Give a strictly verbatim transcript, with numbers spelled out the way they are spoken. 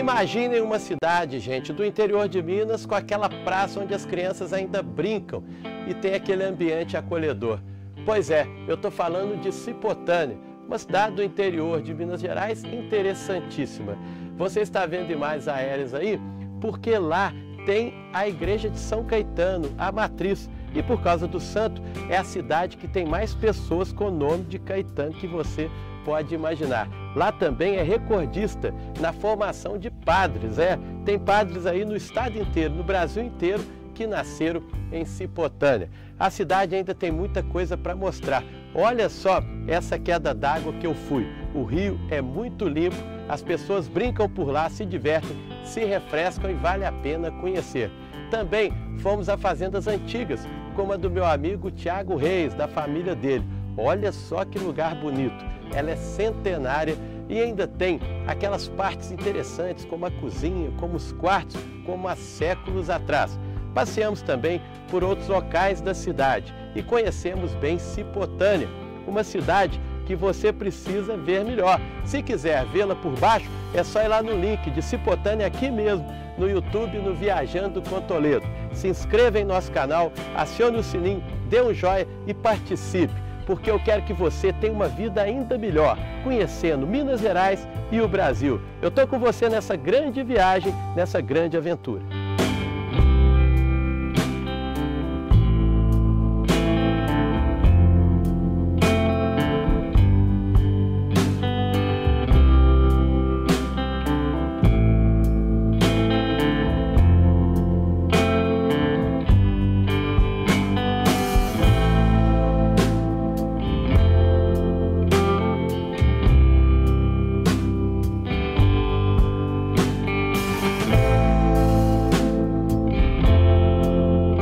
Imaginem uma cidade, gente, do interior de Minas com aquela praça onde as crianças ainda brincam e tem aquele ambiente acolhedor. Pois é, eu estou falando de Cipotânea, uma cidade do interior de Minas Gerais interessantíssima. Você está vendo imagens aéreas aí? Porque lá tem a igreja de São Caetano, a matriz. E por causa do santo, é a cidade que tem mais pessoas com o nome de Caetano que você pode imaginar. Lá também é recordista na formação de padres, é. Tem padres aí no estado inteiro, no Brasil inteiro, que nasceram em Cipotânea. A cidade ainda tem muita coisa para mostrar. Olha só essa queda d'água que eu fui. O rio é muito limpo, as pessoas brincam por lá, se divertem, se refrescam e vale a pena conhecer. Também fomos a fazendas antigas, como a do meu amigo Tiago Reis, da família dele. Olha só que lugar bonito. Ela é centenária e ainda tem aquelas partes interessantes, como a cozinha, como os quartos, como há séculos atrás. Passeamos também por outros locais da cidade e conhecemos bem Cipotânea, uma cidade que você precisa ver melhor. Se quiser vê-la por baixo, é só ir lá no link de Cipotânea aqui mesmo, no YouTube, no Viajando com Toledo. Se inscreva em nosso canal, acione o sininho, dê um joinha e participe, porque eu quero que você tenha uma vida ainda melhor, conhecendo Minas Gerais e o Brasil. Eu estou com você nessa grande viagem, nessa grande aventura.